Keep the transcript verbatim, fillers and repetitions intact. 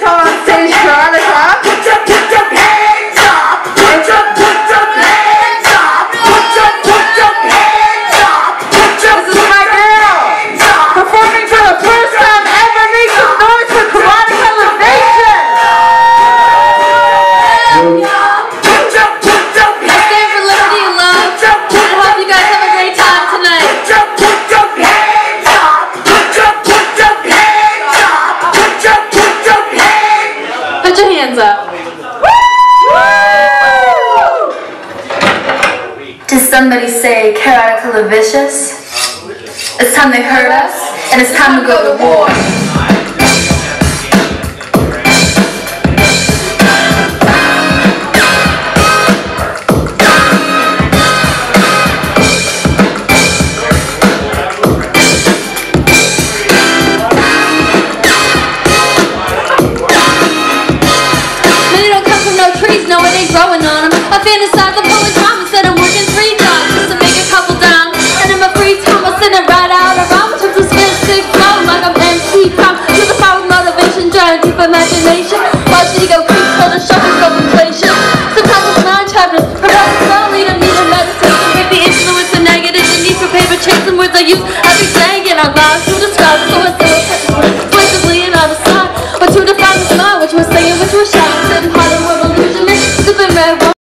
tall on stage for AllyKat. Put your, put your hands up. Put your, put your hands up. Put your, put your hands up. Put your, this is my girl performing for the first time ever. Make some noise for Karate Elevation. put your, put your Let's stand for liberty and love. I hope you guys have a great time tonight. Put your, put your hands up. Put your, put your hands up. Put your, put your hands. Put your hands up. Did somebody say Karate Vicious? It's time they hurt us, and it's time to go to war.